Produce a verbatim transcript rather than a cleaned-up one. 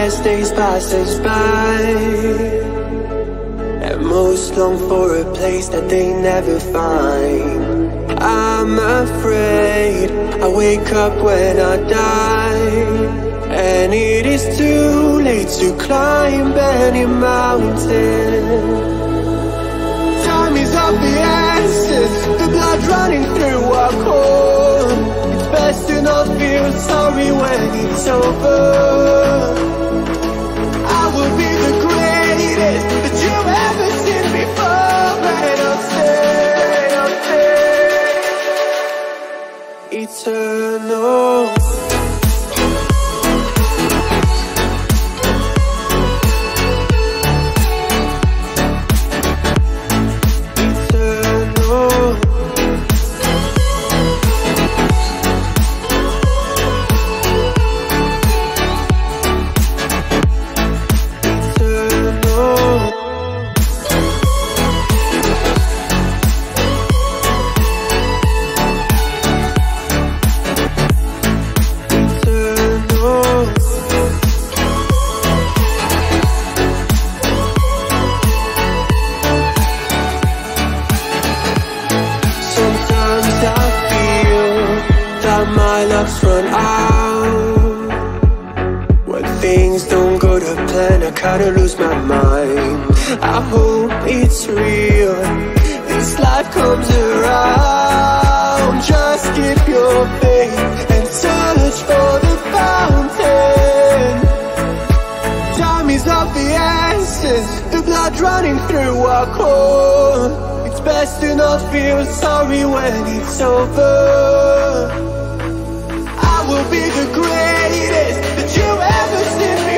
as days pass us by, and most long for a place that they never find. I'm afraid I wake up when I die, and it is too late to climb any mountain. Time is of the essence, the blood running through our core. It's best to not feel sorry when it's over. I will be the greatest that you've ever seen before, and I'll stay, I'll stay eternal. Run out when things don't go to plan. I kinda lose my mind. I hope it's real, this life comes around. Just keep your faith and search for the fountain. Time is of the essence, the blood running through our core. It's best to not feel sorry when it's over. Will be the greatest that you ever seen me.